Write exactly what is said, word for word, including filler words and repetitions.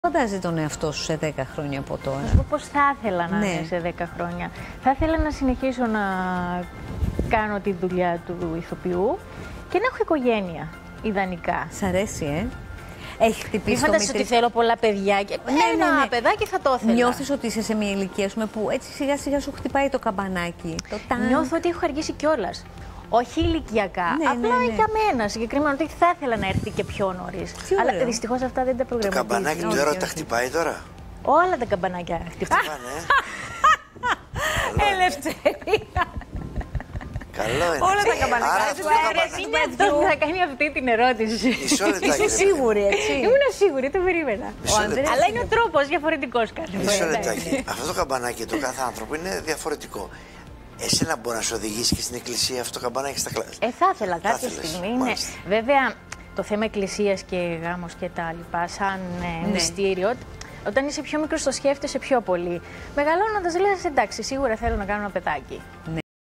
Φαντάζει τον εαυτό σου σε δέκα χρόνια από τώρα. Να σου πω πώς θα ήθελα να ναι. είναι σε δέκα χρόνια. Θα ήθελα να συνεχίσω να κάνω τη δουλειά του ηθοποιού και να έχω οικογένεια, ιδανικά. Σ' αρέσει, ε? Έχει χτυπήσει Μην το φανταστείς ότι θέλω πολλά παιδιά και ναι, ναι, ένα ναι. παιδάκι θα το ήθελα. Νιώθεις ότι είσαι σε μια ηλικία πούμε, που έτσι σιγά σιγά σου χτυπάει το καμπανάκι. Το ταν... Νιώθω ότι έχω αργήσει κιόλας. Όχι ηλικιακά, ναι, απλά ναι, ναι. για μένα συγκεκριμένα ότι θα ήθελα να έρθει και πιο νωρίς. Αλλά δυστυχώς αυτά δεν τα Το προγραμματίζω. καμπανάκι του έρωτα χτυπάει τώρα. Όλα τα καμπανάκια χτυπάνε. Ελευθερία. Καλό είναι. Όλα τα καμπανάκια. Άρα αυτό το καμπανάκι. Είναι αυτό που θα κάνει αυτή την ερώτηση. Μισό λεπτάκι, Είσαι ρε σίγουρη, έτσι. Ήμουν σίγουρη, το περίμενα. Μισό λεπτάκι. Αλλά είναι ο τρόπος διαφορετικός κάθε Μισό φορά. λεπτάκι. Αυτό το καμπανάκι του κάθε άνθρωπο είναι διαφορετικό. Εσένα μπορεί να σου οδηγήσει και στην εκκλησία αυτό το καμπανάκι στα κλάσια. Ε, θα ήθελα κάποια ήθελες, στιγμή. Ναι. μάλιστα. Βέβαια, το θέμα εκκλησίας και γάμος και τα λοιπά, σαν ε, Ναι. μυστήριο, όταν είσαι πιο μικρός το σκέφτεσαι πιο πολύ. Μεγαλώνοντας λες, εντάξει, σίγουρα θέλω να κάνω ένα παιδάκι. Ναι.